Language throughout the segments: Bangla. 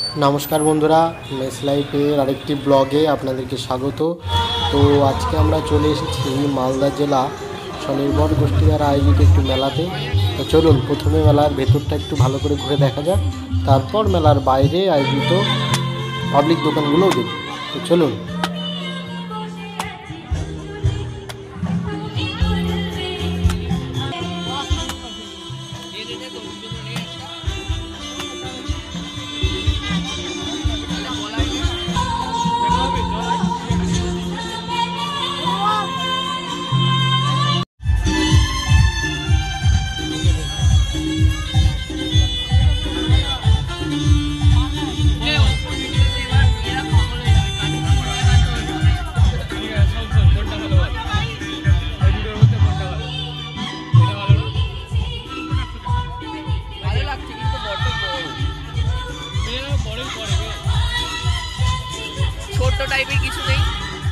নমস্কার বন্ধুরা, মেস লাইফের আরেকটি ব্লগে আপনাদেরকে স্বাগত। তো আজকে আমরা চলে এসেছি মালদা জেলা স্বনির্ভর গোষ্ঠী দ্বারা আয়োজিত একটি মেলাতে। তো চলুন প্রথমে মেলার ভেতরটা একটু ভালো করে ঘুরে দেখা যাক, তারপর মেলার বাইরে আয়োজিত পাবলিক দোকানগুলোও দেখুন। তো চলুন। ছোট টাইপের কিছু নেই।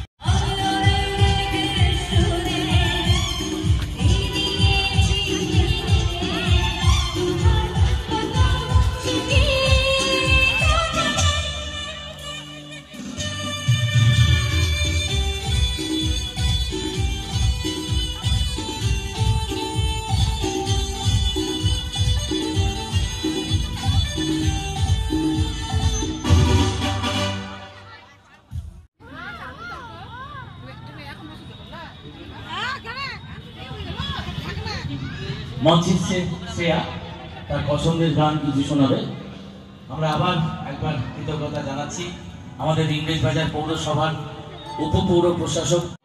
মঞ্চের শ্রেয়া তার পছন্দের গান কিছু শোনাবে। আমরা আবার একবার কৃতজ্ঞতা জানাচ্ছি আমাদের ইংরেজ বাজার পৌরসভার উপপৌর প্রশাসক